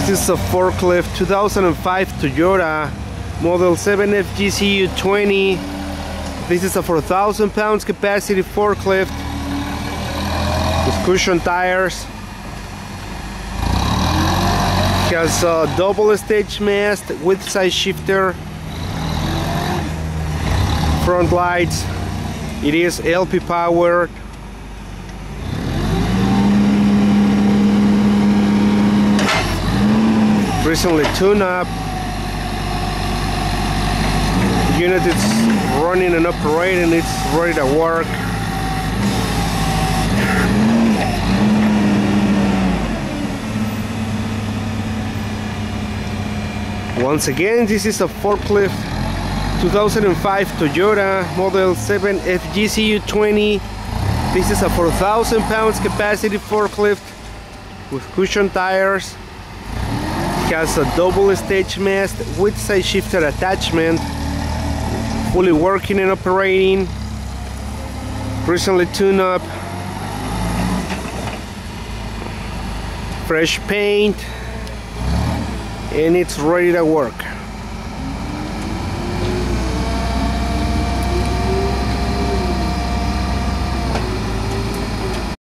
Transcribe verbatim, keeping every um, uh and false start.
This is a forklift two thousand five Toyota model seven F G C U twenty. This is a four thousand pounds capacity forklift with cushion tires. Has a double stage mast with side shifter, front lights. It is L P powered. Recently tuned up. The unit is running and operating. It's ready to work. Once again, this is a forklift two thousand five Toyota model seven F G C U twenty. This is a four thousand pounds capacity forklift with cushion tires. It has a double stage mast with side shifter attachment, fully working and operating, recently tuned up, fresh paint, and it's ready to work.